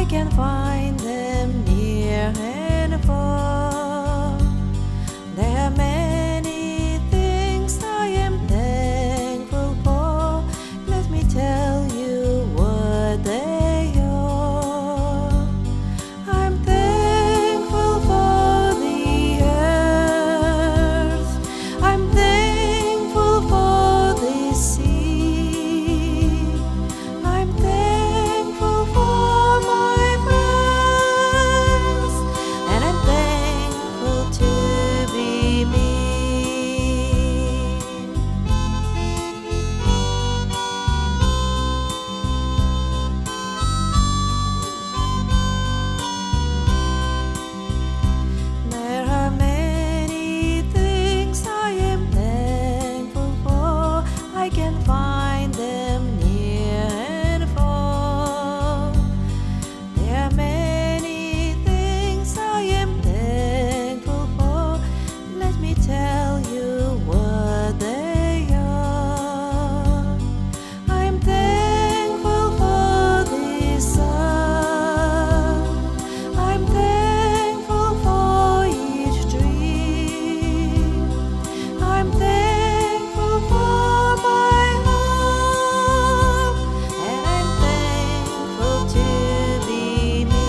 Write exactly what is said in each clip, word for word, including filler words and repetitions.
can find them near and far. There are many things I am thankful for. Let me tell you what they are. I'm thankful for the earth. I'm thankful for the sea. I'm thankful for my friends, and I'm thankful to be me. There are many things I am thankful for. I can find them near and far. There are many things I am thankful for. Let me tell you what they are. I'm thankful for the sun. I'm thankful for each tree. I'm thankful for my home, and I'm thankful to be me.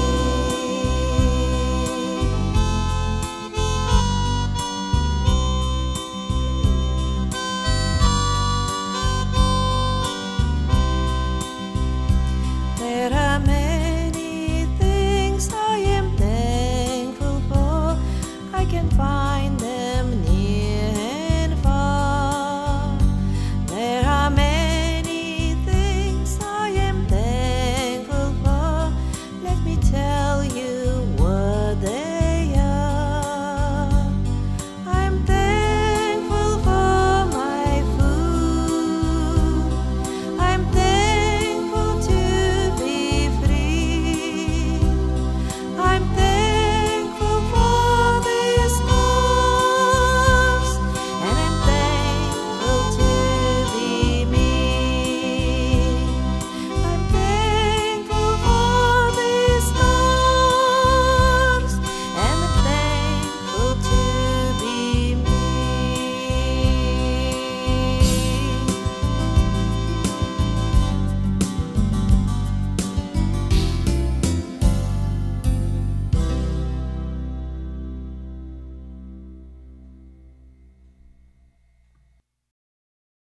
There are many things I am thankful for. I can find